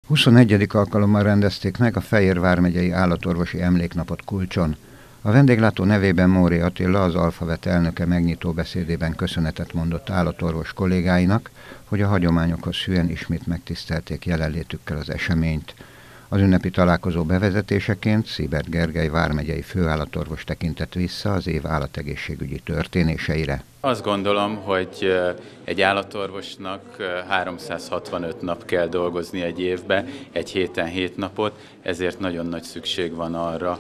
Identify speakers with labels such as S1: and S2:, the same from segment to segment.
S1: 21. alkalommal rendezték meg a Fejér vármegyei állatorvosi emléknapot Kulcson. A vendéglátó nevében Móri Attila, az Alfavet elnöke megnyitó beszédében köszönetet mondott állatorvos kollégáinak, hogy a hagyományokhoz hűen ismét megtisztelték jelenlétükkel az eseményt. Az ünnepi találkozó bevezetéseként Szibert Gergely vármegyei főállatorvos tekintett vissza az év állategészségügyi történéseire.
S2: Azt gondolom, hogy egy állatorvosnak 365 nap kell dolgozni egy évbe, egy héten 7 napot, ezért nagyon nagy szükség van arra,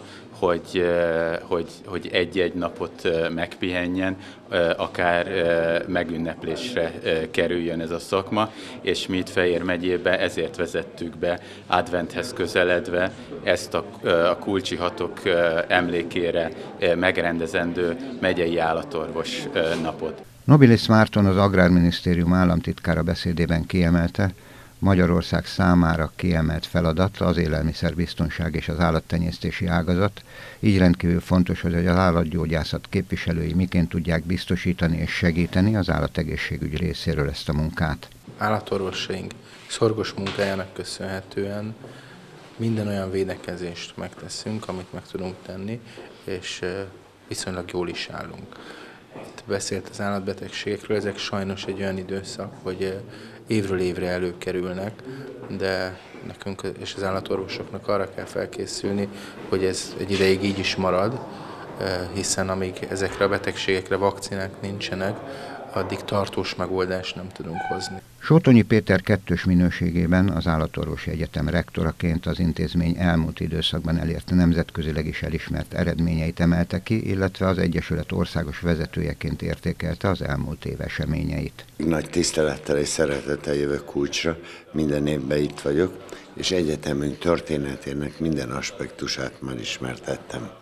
S2: hogy egy-egy napot megpihenjen, akár megünneplésre kerüljön ez a szakma, és mi itt Fejér megyébe ezért vezettük be adventhez közeledve ezt a kulcsi hatok emlékére megrendezendő megyei állatorvos napot.
S1: Nobilis Márton, az Agrárminisztérium államtitkára beszédében kiemelte, Magyarország számára kiemelt feladat az élelmiszerbiztonság és az állattenyésztési ágazat, így rendkívül fontos, hogy az állatgyógyászat képviselői miként tudják biztosítani és segíteni az állategészségügy részéről ezt a munkát.
S3: Állatorvosaink szorgos munkájának köszönhetően minden olyan védekezést megteszünk, amit meg tudunk tenni, és viszonylag jól is állunk. Itt beszélt az állatbetegségekről, ezek sajnos egy olyan időszak, hogy évről évre előkerülnek, de nekünk és az állatorvosoknak arra kell felkészülni, hogy ez egy ideig így is marad, hiszen amíg ezekre a betegségekre vakcinák nincsenek, addig tartós megoldást nem tudunk hozni.
S1: Sótonyi Péter kettős minőségében az Állatorvosi Egyetem rektoraként az intézmény elmúlt időszakban elért nemzetközileg is elismert eredményeit emelte ki, illetve az Egyesület országos vezetőjeként értékelte az elmúlt év eseményeit.
S4: Nagy tisztelettel és szeretettel jövök Kulcsra, minden évben itt vagyok, és egyetemünk történetének minden aspektusát már ismertettem.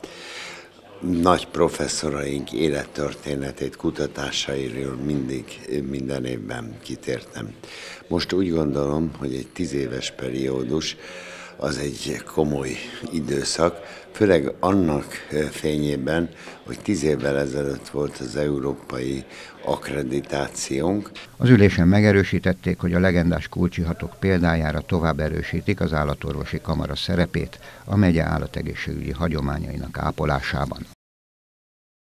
S4: Nagy professzoraink élettörténetét, kutatásairól minden évben kitértem. Most úgy gondolom, hogy egy 10 éves periódus az egy komoly időszak, főleg annak fényében, hogy 10 évvel ezelőtt volt az európai akkreditációnk.
S1: Az ülésen megerősítették, hogy a legendás kulcsi hatok példájára tovább erősítik az állatorvosi kamara szerepét a megye állategészségügyi hagyományainak ápolásában.